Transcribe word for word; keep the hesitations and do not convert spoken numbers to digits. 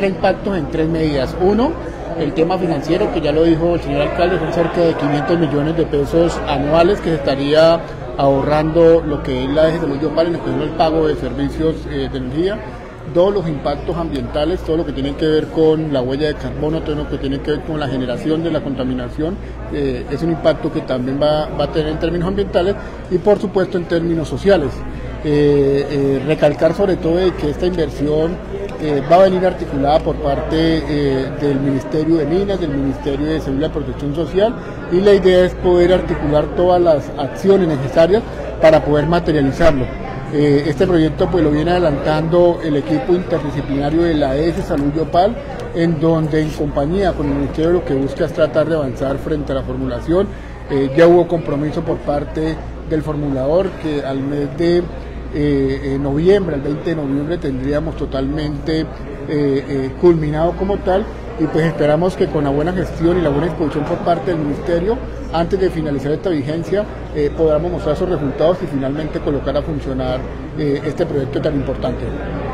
impactos en tres medidas. Uno, el tema financiero, que ya lo dijo el señor alcalde, son cerca de quinientos millones de pesos anuales que se estaría ahorrando lo que es la de Salud Yopal, en especial el pago de servicios eh, de energía. Dos, los impactos ambientales, todo lo que tiene que ver con la huella de carbono, todo lo que tiene que ver con la generación de la contaminación, eh, es un impacto que también va, va a tener en términos ambientales y por supuesto en términos sociales. Eh, eh, recalcar sobre todo de que esta inversión eh, va a venir articulada por parte eh, del Ministerio de Minas, del Ministerio de Salud y Protección Social, y la idea es poder articular todas las acciones necesarias para poder materializarlo. Eh, este proyecto pues lo viene adelantando el equipo interdisciplinario de la E S Salud Yopal, en donde en compañía con el Ministerio lo que busca es tratar de avanzar frente a la formulación. Eh, ya hubo compromiso por parte del formulador que al mes de Eh, en noviembre, el veinte de noviembre tendríamos totalmente eh, eh, culminado como tal, y pues esperamos que con la buena gestión y la buena disposición por parte del Ministerio, antes de finalizar esta vigencia, eh, podamos mostrar esos resultados y finalmente colocar a funcionar eh, este proyecto tan importante.